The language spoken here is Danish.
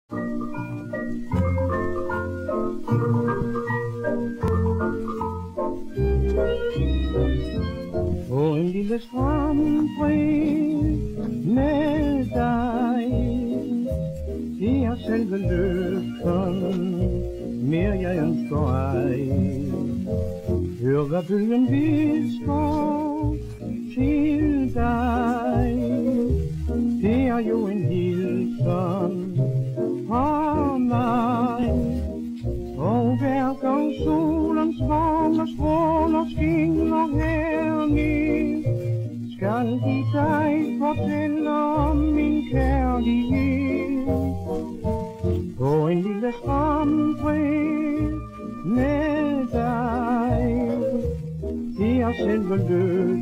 På en lille strandbred med dig, det er selve lykken, mere jeg ønsker ej. Hør hvad bølgen hvisker til dig, det er jo en hilsen fra mig. Og hver gang solens varme stråler skinner herned, skal de dig fortælle om min kærlighed. På en lille strandbred med dig, det er selve lykken,